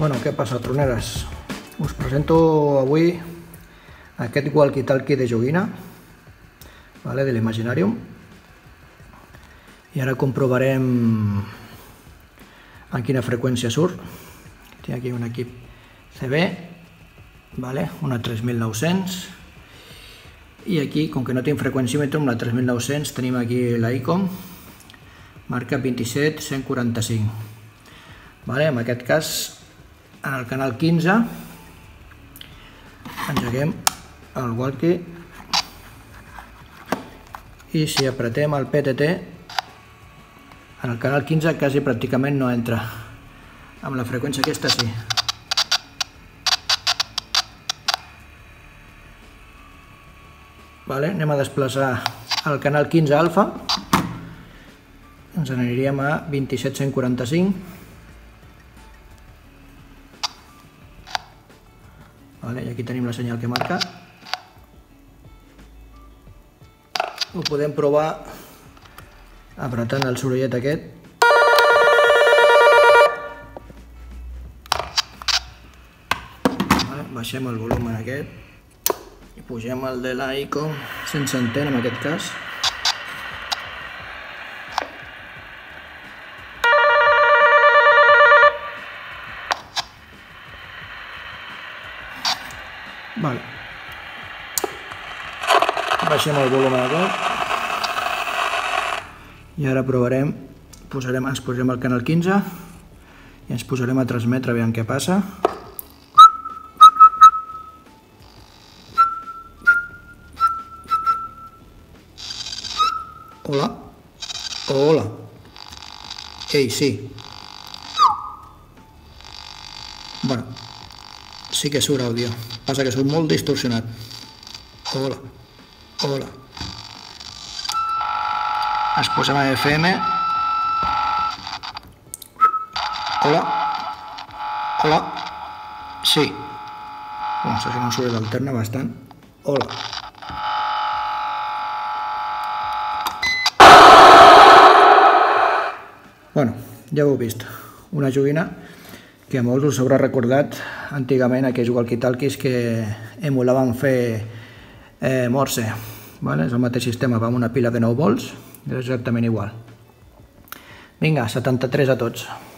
Bueno, què passa, troneres? Us presento avui aquest walkie-talkie de joguina, de l'Imaginarium, i ara comprovarem en quina freqüència surt. Tinc aquí un equip CB, una 3900, i aquí, com que no tinc freqüencímetre amb la 3900, tenim aquí la ICOM, marca 27145. En aquest cas, en el canal 15, engeguem el walkie i si apretem el PTT, en el canal 15 quasi pràcticament no entra. Amb la freqüència aquesta sí. Anem a desplaçar el canal 15 alfa, ens aniríem a 27145, i aquí tenim la senyal que marca. Ho podem provar apretant el sorollet aquest. Baixem el volum en aquest i pugem el de la ICOM sense antena en aquest cas. Baixem el volum en aquest i ara provarem, ens posarem al canal 15 i ens posarem a transmetre, aviam què passa. Hola, hola, ei, sí. Bueno, sí que surt àudio, passa que surt molt distorsionat. Hola, hola. Ens posem a FM. Hola, hola, sí. Això és un soroll alterna bastant. Hola. Bueno, ja ho heu vist, una joguina que a molts us haurà recordat antigament aquells walkie-talkies que emulaven fer Morse. És el mateix sistema, va amb una pila de 9 volts, és exactament igual. Vinga, 73 a tots.